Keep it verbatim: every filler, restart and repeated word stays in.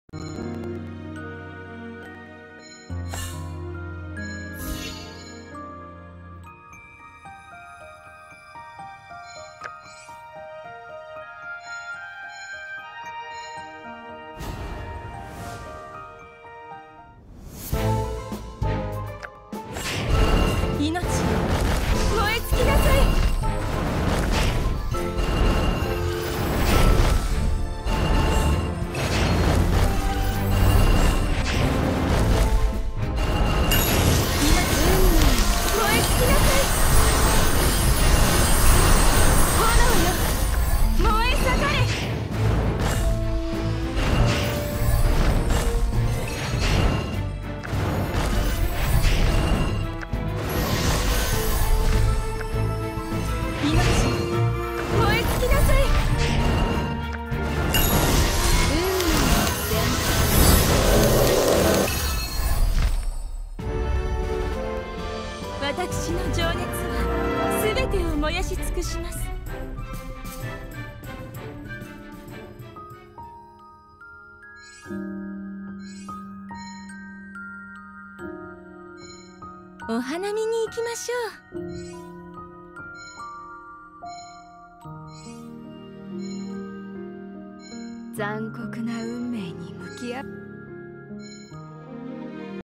命よ、燃え尽きなさい。私の情熱は全てを燃やし尽くします。お花見に行きましょう。残酷な運命に向き合う。